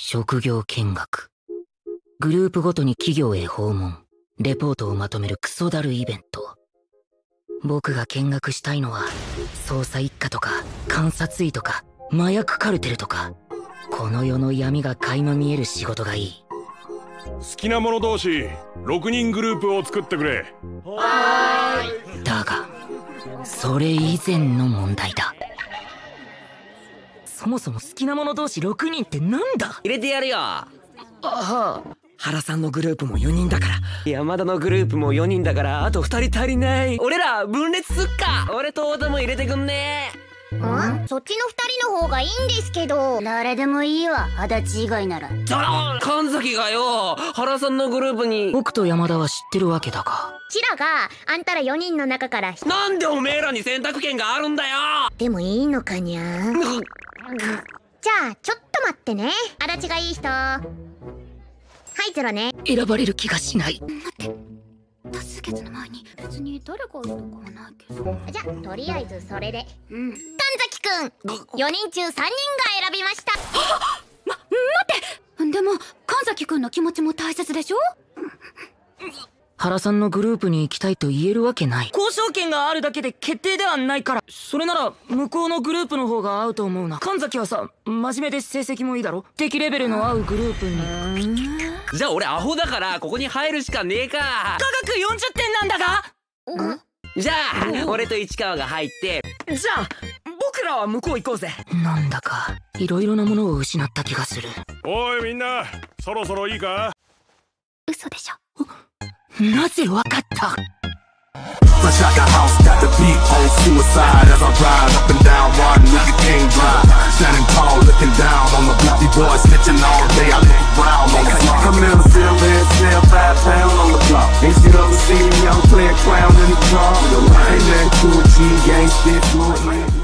職業見学。グループごとに企業へ訪問。レポートをまとめるクソだるイベント。僕が見学したいのは、捜査一課とか、監察医とか、麻薬カルテルとか、この世の闇が垣間見える仕事がいい。 好きな者同士、6人グループを作ってくれ。 はーい。だが、それ以前の問題だ。そもそも好きな者同士6人ってなんだ？ 入れてやるよ。 はあ。 原さんのグループも4人だから、山田のグループも4人だから、あと2人足りない。俺ら分裂すっか。俺と太田も入れてくんね。 そっちの2人の方がいいんですけど。誰でもいいわ、足立以外なら。 神崎がよ、原さんのグループに。 僕と山田は知ってるわけだが。 チラがあんたら4人の中からなんでおめえらに選択権があるんだよ。 でもいいのかにゃ。じゃあちょっと待ってね。足立がいい人。はいゼロね。 選ばれる気がしない。 待って、多数決の前に別に誰がいいとかはないけど。じゃあとりあえずそれで。神崎くん、4人中3人が選びました。 待って、でも神崎くんの気持ちも大切でしょ。 原さんのグループに行きたいと言えるわけない。交渉権があるだけで決定ではないから。それなら向こうのグループの方が合うと思うな。神崎はさ、真面目で成績もいいだろ。敵レベルの合うグループに。 じゃあ俺アホだからここに入るしかねえか。 科学40点なんだが。 じゃあ俺と市川が入って、 じゃあ僕らは向こう行こうぜ。なんだかいろいろなものを失った気がする。 おいみんな、そろそろいいか？ 嘘でしょ。 なぜわかった？ Fresh out the house, got the beat on suicide as I ride up and down Martin Luther King Drive. Standing tall, looking down on the beastie boys, snitching all day. I look brown on the clock. I'm in a silver and still 5 pounds on the block. Ain't you ever seen me? I'm playing clown in the car. Ain't nothing to a G, gang, stiff, fluent, man.